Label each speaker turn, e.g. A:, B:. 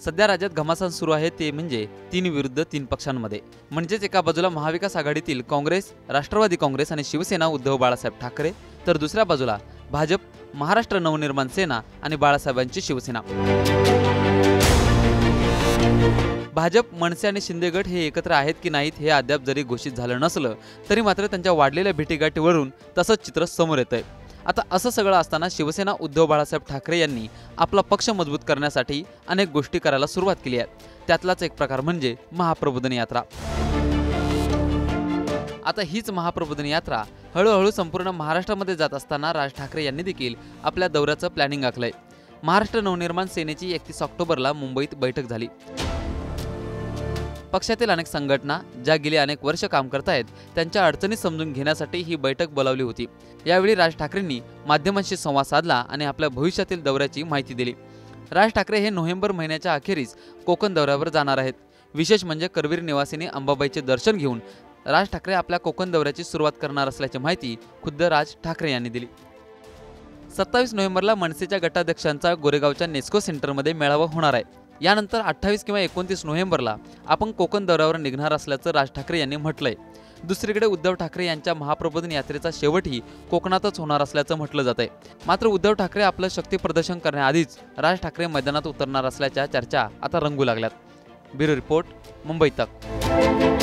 A: सध्या राज्यात घमासान सुरू आहे ते म्हणजे 3 विरुद्ध 3 पक्षांमध्ये। म्हणजेच एका बाजूला महाविकास आघाडीतील काँग्रेस, राष्ट्रवादी काँग्रेस आणि शिवसेना उद्धव बाळासाहेब ठाकरे, तर दुसऱ्या बाजूला भाजप, महाराष्ट्र नवनिर्माण सेना आणि बाळासाहेबांची शिवसेना। भाजप, मनसे आणि शिंदे गट हे एकत्र आहेत की नाहीत हे अद्याप जरी घोषित झालं नसलं तरी मात्र त्यांच्या वाढलेल्या भेटीगाठीवरून तसंच चित्र समोर येतंय। आता असं सगळं असताना शिवसेना उद्धव बाळासाहेब ठाकरे यांनी आपला पक्ष मजबूत करण्यासाठी अनेक गोष्टी करायला सुरुवात केली आहे। त्यातलाच एक प्रकार म्हणजे महाप्रबोधन यात्रा। आता हीच महाप्रबोधन यात्रा हळूहळू संपूर्ण महाराष्ट्रामध्ये जात असताना राज ठाकरे यांनी देखील आपल्या दौऱ्याचं प्लॅनिंग आखलंय। महाराष्ट्र नवनिर्माण सेनेची 31 ऑक्टोबरला मुंबईत बैठक झाली। पक्षातील अनेक संघटना ज्या गेली अनेक वर्ष काम करतायत त्यांच्या अडचणी समजून घेण्यासाठी ही बैठक बोलावली होती। यावेळी राज ठाकरेंनी माध्यमांशी संवाद साधला आणि आपल्या भविष्यातील दौऱ्याची माहिती दिली। राज ठाकरे हे नोव्हेंबर महिन्याच्या अखेरीस कोकण दौऱ्यावर जाणार आहेत। विशेष म्हणजे करवीर निवासिनी अंबाबाईचे दर्शन घेऊन राज ठाकरे आपल्या कोकण दौऱ्याची सुरुवात करणार असल्याची माहिती खुद्द राज ठाकरे यांनी दिली। 27 नोव्हेंबरला मनसेच्या गटाध्यक्षांचा गोरेगावच्या नेस्को सेंटरमध्ये मेळावा होणार आहे। यानंतर 28 किंवा 29 नोव्हेंबरला आपण कोकण दौऱ्यावर निघणार असल्याचं राज ठाकरे यांनी म्हटलंय। दुसरीकडे उद्धव ठाकरे यांच्या महाप्रबोधन यात्रेचा शेवटही कोकणातच होणार असल्याचं म्हटलं जात आहे। मात्र उद्धव ठाकरे आपलं शक्ती प्रदर्शन करण्याआधीच राज ठाकरे मैदानात उतरणार असल्याच्या चर्चा आता रंगू लागल्यात। ब्युरो रिपोर्ट, मुंबई तक।